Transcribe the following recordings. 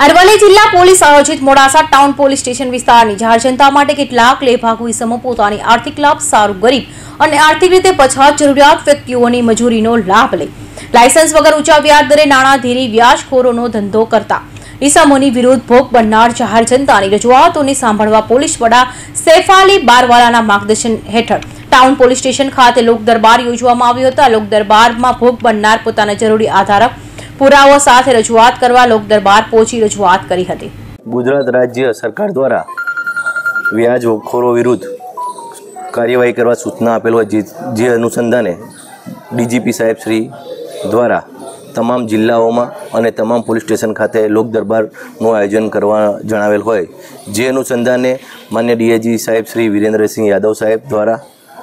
અરવલ્લી જિલ્લા પોલીસ આયોજિત Modasa town police station વિસ્તારની જાહેર જનતા માટે કેટલાક લેભાગુ ઇસમો પોતાની આર્થિક લાભ સારું ગરીબ અને આર્થિક રીતે પછાત જરૂરિયાત વ્યક્તિઓની મજૂરીનો લાભ લે લાયસન્સ વગર ઊંચા વ્યાજ દરે નાણાધીરી વ્યાજખોરોનો ધંધો કરતા ઇસમોની વિરુદ્ધ ભોગ બનનાર જાહેર જનતાની રજૂઆતોને સાંભળવા પોલીસ વડા સૈફ અલી બારવાલાના માર્ગદર્શન હેઠળ ટાઉન પોલીસ સ્ટેશન ખાતે લોક દરબાર યોજવામાં આવ્યો હતો। લોક દરબારમાં ભોગ બનનાર પોતાના જરૂરી આધાર પુરાવો સાથે રજૂઆત કરવા લોક દરબાર પહોંચી રજૂઆત કરી હતી। ગુજરાત રાજ્ય સરકાર દ્વારા વ્યાજખોરો વિરુદ્ધ કાર્યવાહી કરવા સૂચના આપેલ હોય જે અનુસંધાને ડીજીપી સાહેબ શ્રી દ્વારા તમામ જિલ્લાઓમાં અને તમામ પોલીસ સ્ટેશન ખાતે લોક દરબારનું આયોજન કરવા જણાવેલ હોય જે અનુસંધાને માન્ય ડીઆઈજી સાહેબ શ્રી વિરેન્દ્રસિંહ યાદવ સાહેબ દ્વારા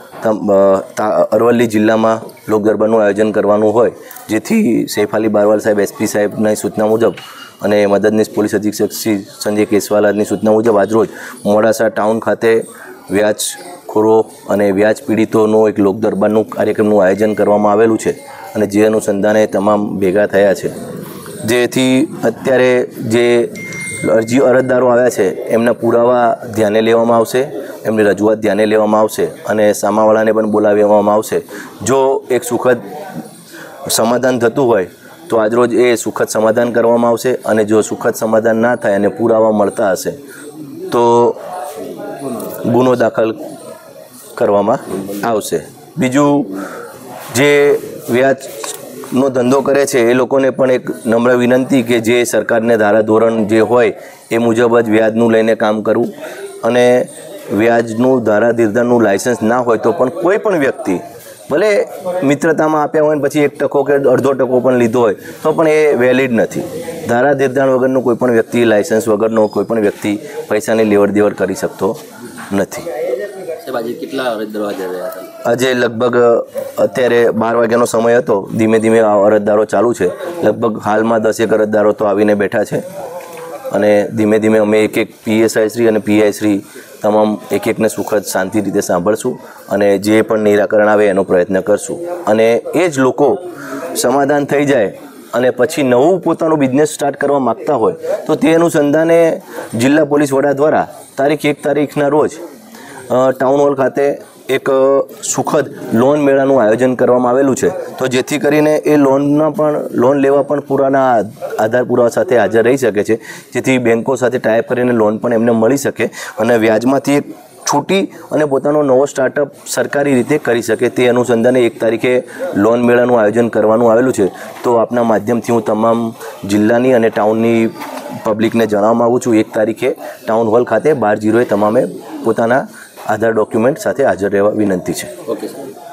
અરવલ્લી જિલ્લામાં લોક દરબારનું આયોજન કરવાનું હોય જેથી સૈફ અલી બારવાલ સાહેબ એસપી સાહેબની સૂચના મુજબ અને મદદનીશ પોલીસ અધિક્ષક શ્રી સંજય કેસવાલાની સૂચના મુજબ આજરોજ મોડાસા ટાઉન ખાતે વ્યાજખોરો અને વ્યાજ પીડિતોનો એક લોક દરબારનું કાર્યક્રમનું આયોજન કરવામાં આવેલું છે અને જે અનુસંધાને તમામ ભેગા થયા છે જેથી અત્યારે જે અરજી અરજદારો આવ્યા છે એમના પુરાવા ધ્યાને લેવામાં આવશે, એમની રજૂઆત ધ્યાને લેવામાં આવશે અને સામાવાળાને પણ બોલાવવામાં આવશે। જો એક સુખદ સમાધાન થતું હોય તો આજરોજ એ સુખદ સમાધાન કરવામાં આવશે અને જો સુખદ સમાધાન ના થાય અને પુરાવા મળતા હશે તો ગુનો દાખલ કરવામાં આવશે। બીજું જે વ્યાજનો ધંધો કરે છે એ લોકોને પણ એક નમ્ર વિનંતી કે જે સરકારને ધારાધોરણ જે હોય એ મુજબ જ વ્યાજનું લઈને કામ કરવું અને વ્યાજનું ધારાધીરધારનું લાયસન્સ ના હોય તો પણ કોઈ પણ વ્યક્તિ ભલે મિત્રતામાં આપ્યા હોય ને પછી 1% કે અડધો ટકો પણ લીધો હોય તો પણ એ વેલિડ નથી। ધારાધીરધાર વગરનો કોઈ પણ વ્યક્તિ, લાયસન્સ વગરનો કોઈ પણ વ્યક્તિ પૈસાની લેવડ દેવડ કરી શકતો નથી। આજે લગભગ અત્યારે 12 વાગ્યાનો સમય હતો, ધીમે ધીમે અરજદારો ચાલુ છે। લગભગ હાલમાં 10 અરજદારો તો આવીને બેઠા છે અને ધીમે ધીમે અમે એક પીએસઆઈ શ્રી અને પીઆઈ શ્રી તમામ એકને સુખદ શાંતિ રીતે સાંભળશું અને જે પણ નિરાકરણ આવે એનો પ્રયત્ન કરશું અને એ જ લોકો સમાધાન થઈ જાય અને પછી નવું પોતાનો બિઝનેસ સ્ટાર્ટ કરવા માગતા હોય તો તે અનુસંધાને જિલ્લા પોલીસ વડા દ્વારા તારીખ 1 તારીખના રોજ ટાઉન હોલ ખાતે એક સુખદ લોન મેળાનું આયોજન કરવામાં આવેલું છે તો જેથી કરીને એ લોન લેવા પણ પુરાના આધાર પુરાવા સાથે હાજર રહી શકે છે જેથી બેન્કો સાથે ટાઈપ કરીને લોન પણ એમને મળી શકે અને વ્યાજમાંથી એક છૂટી અને પોતાનો નવો સ્ટાર્ટઅપ સરકારી રીતે કરી શકે તે અનુસંધાને 1 તારીખે લોન મેળાનું આયોજન કરવાનું આવેલું છે। તો આપના માધ્યમથી હું તમામ જિલ્લાની અને ટાઉનની પબ્લિકને જણાવવા માગું છું 1 તારીખે ટાઉન હોલ ખાતે 12:00 તમામે પોતાના આધાર ડોક્યુમેન્ટ સાથે હાજર રહેવા વિનંતી છે। Okay sir.